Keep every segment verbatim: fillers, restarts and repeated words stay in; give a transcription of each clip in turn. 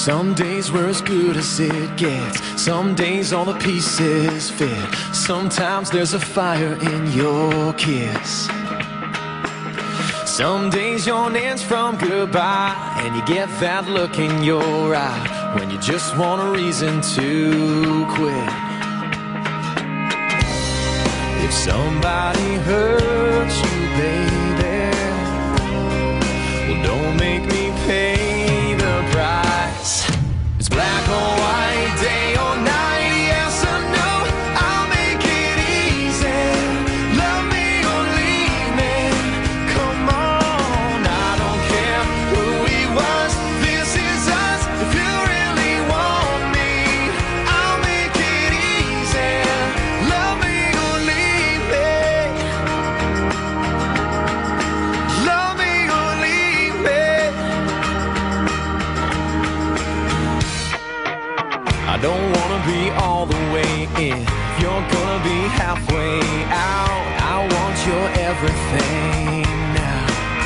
Some days we're as good as it gets. Some days all the pieces fit. Sometimes there's a fire in your kiss. Some days your name's from goodbye, and you get that look in your eye when you just want a reason to quit. If somebody hurts you, baby, well, don't make me pay the price. It's black or white, day or night, yes or no, I'll make it easy. Love me or leave me, come on, I don't care who he was, this is us. If you really want me, I'll make it easy. Love me or leave me, love me or leave me. I don't wanna be all the way in, you're gonna be halfway out. I want your everything now,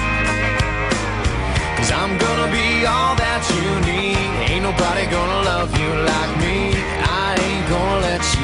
'cause I'm gonna be all that you need. Ain't nobody gonna love you like me, I ain't gonna let you